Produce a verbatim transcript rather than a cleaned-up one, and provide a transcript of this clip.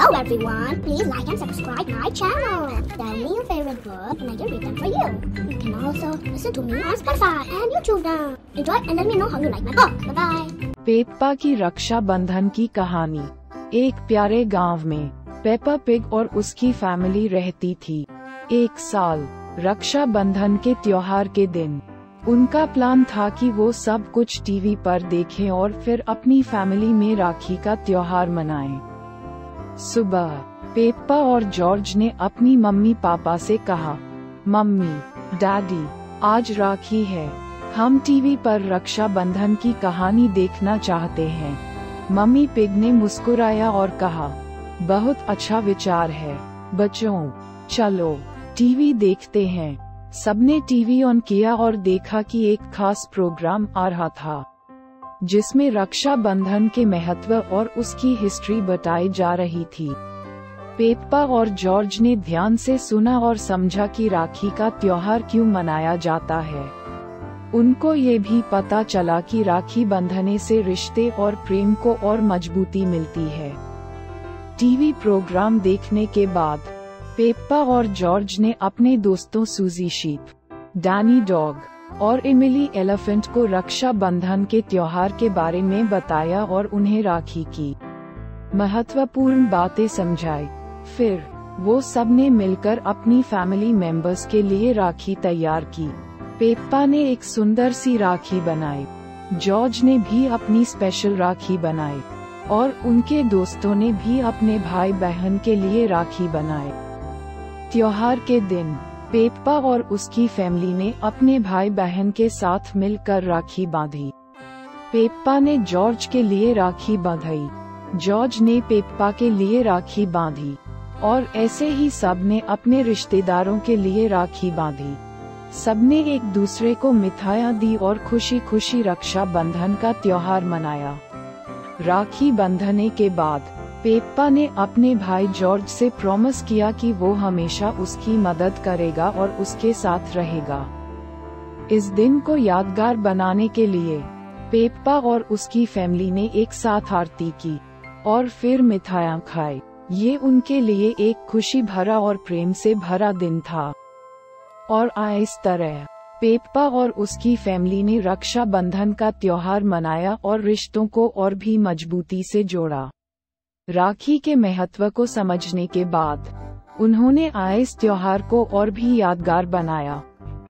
Hello everyone, please like and subscribe my channel. Tell me your favorite word and I will read them for you. You can also listen to me on Spotify and YouTube now. Enjoy and let me know how you like my book. Bye bye. Peppa की रक्षा बंधन की कहानी। एक प्यारे गांव में Peppa pig और उसकी फैमिली रहती थी। एक साल रक्षा बंधन के त्योहार के दिन उनका प्लान था कि वो सब कुछ टीवी पर देखें और फिर अपनी फैमिली में राखी का त्योहार मनाएं। सुबह पेप्पा और जॉर्ज ने अपनी मम्मी पापा से कहा, मम्मी डैडी आज राखी है, हम टीवी पर रक्षा बंधन की कहानी देखना चाहते हैं। मम्मी पिग ने मुस्कुराया और कहा, बहुत अच्छा विचार है बच्चों, चलो टीवी देखते हैं। सबने टीवी ऑन किया और देखा कि एक खास प्रोग्राम आ रहा था जिसमें रक्षा बंधन के महत्व और उसकी हिस्ट्री बताई जा रही थी। पेप्पा और जॉर्ज ने ध्यान से सुना और समझा कि राखी का त्योहार क्यों मनाया जाता है। उनको ये भी पता चला कि राखी बंधने से रिश्ते और प्रेम को और मजबूती मिलती है। टीवी प्रोग्राम देखने के बाद पेप्पा और जॉर्ज ने अपने दोस्तों सूजी शीप, डैनी डॉग और एमिली एलिफेंट को रक्षा बंधन के त्योहार के बारे में बताया और उन्हें राखी की महत्वपूर्ण बातें समझाई। फिर वो सब ने मिलकर अपनी फैमिली मेंबर्स के लिए राखी तैयार की। पेप्पा ने एक सुंदर सी राखी बनाई, जॉर्ज ने भी अपनी स्पेशल राखी बनाई और उनके दोस्तों ने भी अपने भाई बहन के लिए राखी बनाई। त्योहार के दिन पेप्पा और उसकी फैमिली ने अपने भाई बहन के साथ मिलकर राखी बांधी। पेप्पा ने जॉर्ज के लिए राखी बांधी, जॉर्ज ने पेप्पा के लिए राखी बांधी और ऐसे ही सब ने अपने रिश्तेदारों के लिए राखी बांधी। सबने एक दूसरे को मिठाइयाँ दी और खुशी खुशी रक्षा बंधन का त्योहार मनाया। राखी बंधने के बाद पेप्पा ने अपने भाई जॉर्ज से प्रॉमिस किया कि वो हमेशा उसकी मदद करेगा और उसके साथ रहेगा। इस दिन को यादगार बनाने के लिए पेप्पा और उसकी फैमिली ने एक साथ आरती की और फिर मिठाइयाँ खाई। ये उनके लिए एक खुशी भरा और प्रेम से भरा दिन था। और इस तरह पेप्पा और उसकी फैमिली ने रक्षा बंधन का त्योहार मनाया और रिश्तों को और भी मजबूती से जोड़ा। राखी के महत्व को समझने के बाद उन्होंने इस त्योहार को और भी यादगार बनाया।